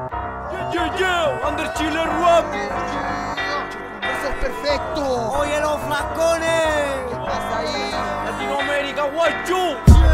Under Chile Rap. Eso es perfecto. Oye los flascones. ¿Qué pasa ahí? Latinoamérica, guachu.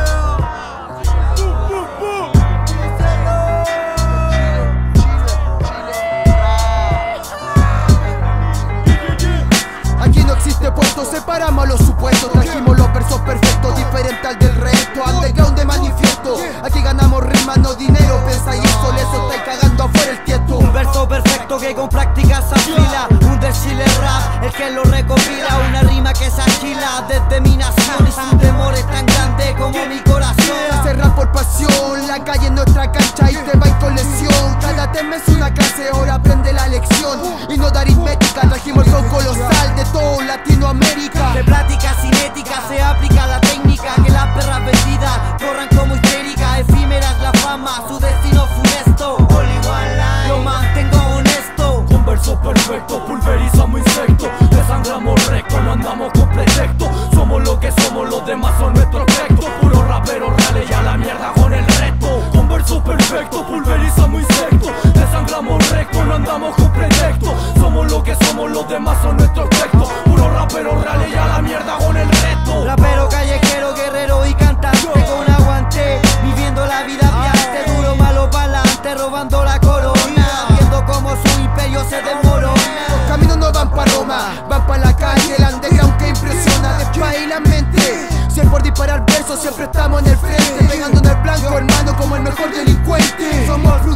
Aquí no existe puesto, separamos los supuestos. Trajimos los versos perfectos, diferente al del resto. Underground de manifiesto, aquí ganamos rimas, no dinero. Pensa y eso, eso estáis cagando afuera el tiesto. Un verso perfecto que con práctica se afila. Un del Chile Rap, el que lo recopila. Una rima que se achila desde mi nación. Y su temor es tan grande como mi corazón. Hace rap por pasión, la calle es nuestra cancha y te vais con lesión. Cada tema es una clase, ahora aprende la lección. Y no de aritmética, trajimos el flow colosal de todo Latinoamérica. De plática cinética se aplica la técnica. Que las perras vendidas corran como histéricas. Efímeras la fama, su destino funesto. Lo mantengo honesto. Con versos perfectos, pulverizamos insectos. Desangramos recto, no andamos con pretexto. Somos lo que somos, los demás son nuestros textos. Puros raperos reales y a la mierda con el resto. Con versos perfectos, pulverizamos insectos. Desangramos recto, no andamos con pretexto. Somos lo que somos, los demás son nuestros textos. Puros raperos reales y a la mierda con el resto. Rapero callejero, guerrero y cantante con aguante, viviendo la vida viante. Duro, malo, pa'lante, robando la corona. Viendo como su imperio se desmorona. Los caminos no van pa' Roma, van pa' la calle. El underground que impresiona despaí la mente. Si es por disparar versos, siempre estamos en el frente. Pegando en el blanco, hermano, como el mejor delincuente. Somos